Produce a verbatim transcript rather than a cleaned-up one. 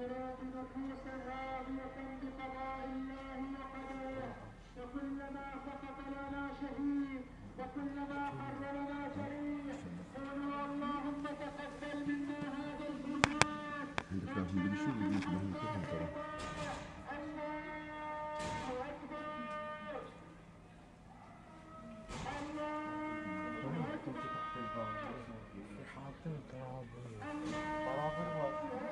الصراط نفوسا راضية بقضاء الله وقدره، وكلما سقط لنا شهيد وكلما خر لنا جريح قولوا اللهم تقبل منا هذا الفساد. الله أكبر الله أكبر.